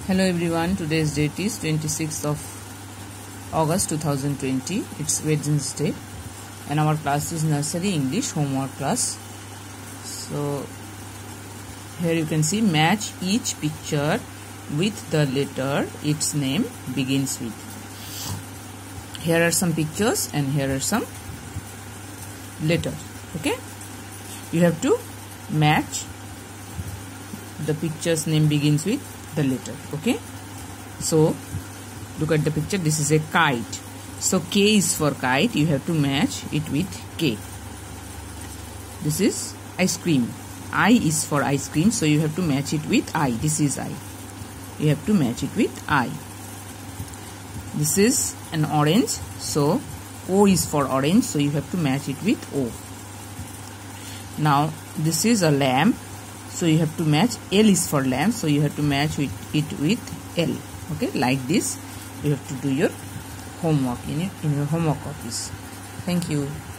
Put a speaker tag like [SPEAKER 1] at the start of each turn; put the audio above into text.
[SPEAKER 1] Hello everyone, today's date is 26th of August 2020. It's Wednesday and our class is nursery English homework class. So here you can see match each picture with the letter its name begins with. Here are some pictures and here are some letters. Okay, you have to match the picture's name begins with the letter. Okay, so look at the picture. This is a kite, so K is for kite. You have to match it with K. This is ice cream. I is for ice cream, so you have to match it with I. This is I. You have to match it with I. This is an orange, so O is for orange, so you have to match it with O. Now this is a lamb, so you have to match. L is for lamb, so you have to match it with L. Okay, like this you have to do your homework in your homework office. Thank you.